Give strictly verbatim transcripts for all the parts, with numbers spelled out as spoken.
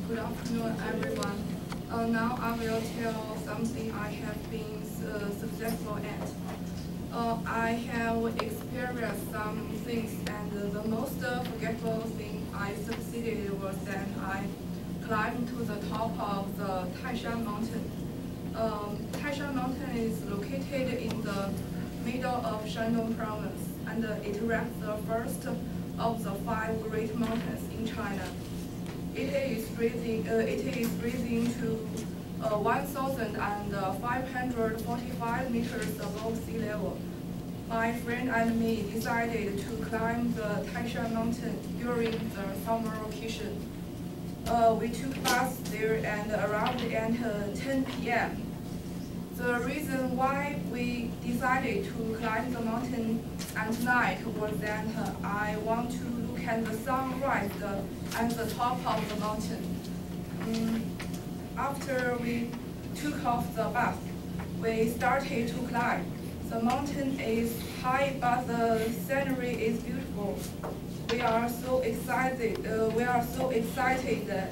Good afternoon, everyone. Uh, now I will tell something I have been uh, successful at. Uh, I have experienced some things, and the most uh, forgettable thing I succeeded was that I climbed to the top of the Taishan mountain. Um, Taishan mountain is located in the middle of Shandong province, and it ranks the first of the five great mountains in China. It is raising, uh, it is raising to uh, one thousand five hundred forty-five meters above sea level. My friend and me decided to climb the Taishan mountain during the summer vacation. Uh, we took bus there and arrived at uh, ten P M The reason why we decided to climb the mountain at night was that uh, I want to look at the sunrise uh, at the top of the mountain. Um, after we took off the bus, we started to climb. The mountain is high, but the scenery is beautiful. We are so excited. Uh, we are so excited that.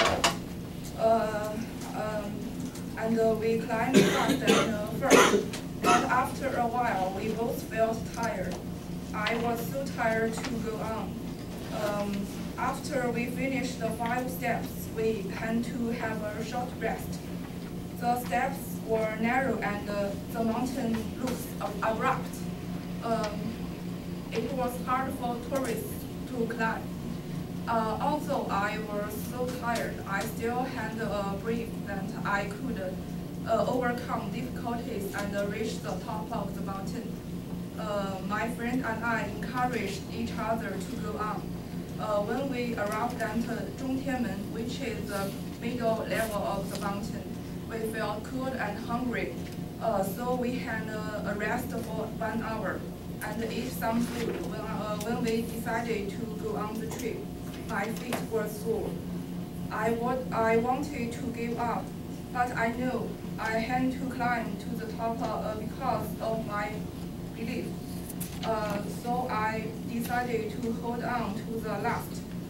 Uh, um, and uh, we climbed fast at uh, first, but after a while we both felt tired. I was so tired to go on. Um, after we finished the five steps, we had to have a short rest. The steps were narrow and uh, the mountain looks abrupt. Um, it was hard for tourists to climb. Uh, although I was so tired, I still had a belief that I could uh, overcome difficulties and uh, reach the top of the mountain. Uh, my friend and I encouraged each other to go on. Uh, when we arrived at uh, Zhongtianmen, which is the middle level of the mountain, we felt cold and hungry, uh, so we had uh, a rest for one hour and ate some food. When, uh, when we decided to go on the trip, my feet were sore. I, would, I wanted to give up, but I knew I had to climb to the top uh, because of my belief. Uh, so I decided to hold on to the last.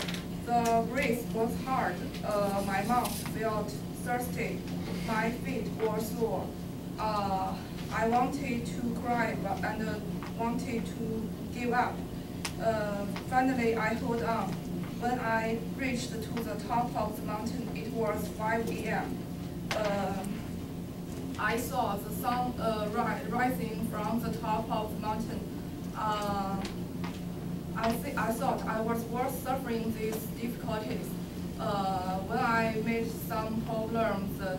The race was hard. Uh, my mouth felt thirsty. My feet were sore. Uh, I wanted to cry but, and uh, wanted to give up. Uh, finally, I held on. When I reached to the top of the mountain, it was five A M Uh, I saw the sun uh, ri rising from the top of the mountain. Uh, I, th I thought I was worth suffering these difficulties. Uh, when I made some problems, uh,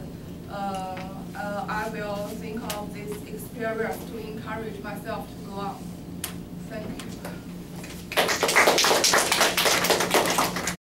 uh, I will think of this experience to encourage myself to go on. Thank you.